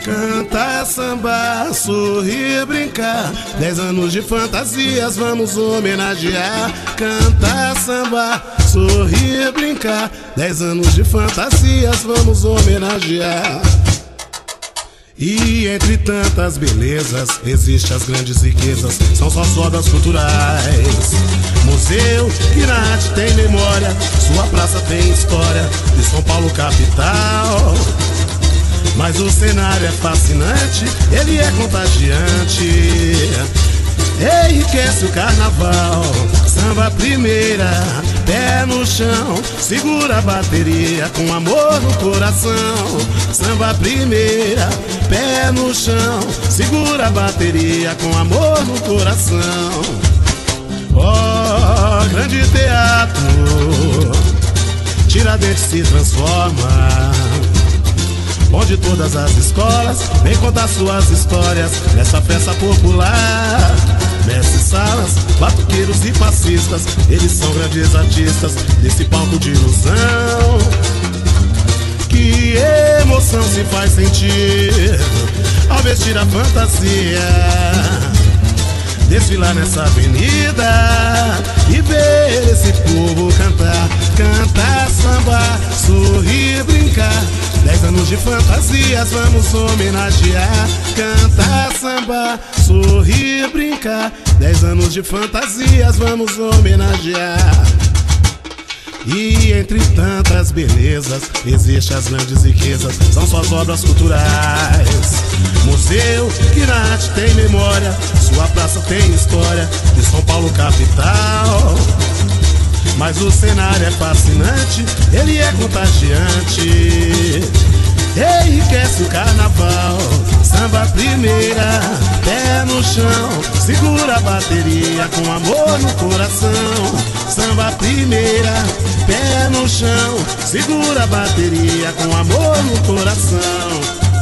Cantar samba, sorrir, brincar, 10 anos de fantasias vamos homenagear. Cantar samba, sorrir, brincar, 10 anos de fantasias vamos homenagear. E entre tantas belezas, existem as grandes riquezas, são só obras culturais. Museu Piratti tem memória, sua praça tem história, de São Paulo capital. Mas o cenário é fascinante, ele é contagiante, enriquece o carnaval. Samba primeira, pé no chão, segura a bateria com amor no coração. Samba primeira, pé no chão, segura a bateria com amor no coração. Oh, grande teatro, Tiradentes se transforma, onde todas as escolas vêm contar suas histórias nessa festa popular. Mestres, salas, batuqueiros e passistas, eles são grandes artistas desse palco de ilusão. Que emoção se faz sentir ao vestir a fantasia, desfilar nessa avenida e ver esse povo cantar. Cantar samba, sorrir, brincar, 10 anos de fantasias vamos homenagear. Cantar samba, sorrir, brincar, 10 anos de fantasias vamos homenagear. E entre tantas belezas, existem as grandes riquezas, são suas obras culturais. Museu Piratti tem memória, sua praça tem história, de São Paulo capital. Mas o cenário é fascinante, ele é contagiante, enriquece o carnaval. Samba primeira, pé no chão, segura a bateria com amor no coração. Samba primeira, pé no chão, segura a bateria com amor no coração.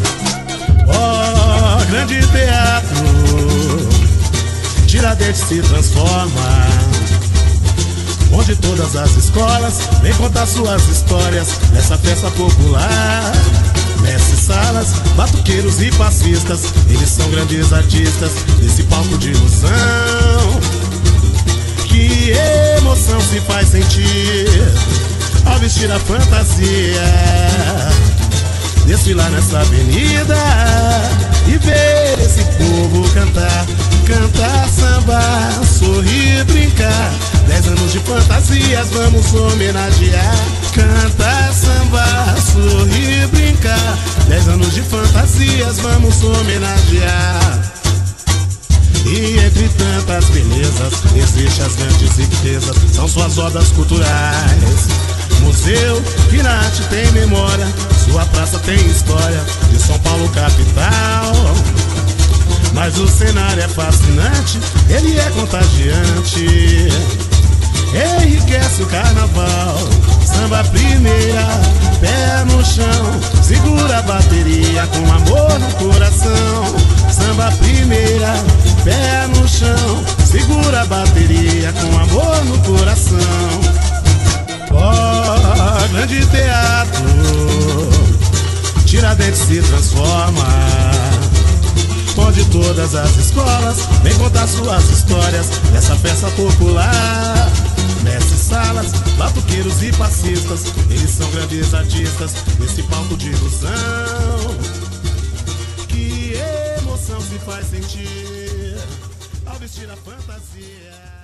Oh, grande teatro, Tiradentes se transforma, onde todas as escolas vêm contar suas histórias nessa festa popular. Mestres, salas, batuqueiros e passistas, eles são grandes artistas desse palco de ilusão. Que emoção se faz sentir ao vestir a fantasia, desfilar nessa avenida e ver esse povo cantar. Cantar samba, sorrir, brincar, 10 anos de fantasias vamos homenagear. Cantar samba, sorrir, brincar, 10 anos de fantasias vamos homenagear. E entre tantas belezas, existem as grandes riquezas, são suas obras culturais. Museu Piratti tem memória, sua praça tem história, de São Paulo capital. Mas o cenário é fascinante, ele é contagiante, enriquece o carnaval. Samba primeira, pé no chão, segura a bateria com amor no coração. Samba primeira, pé no chão, segura a bateria com amor no coração. Oh, grande teatro, Tiradentes se transforma, onde todas as escolas vêm contar suas histórias nessa festa popular. Mestres, salas, batuqueiros e passistas, eles são grandes artistas desse palco de ilusão. Que emoção se faz sentir ao vestir a fantasia.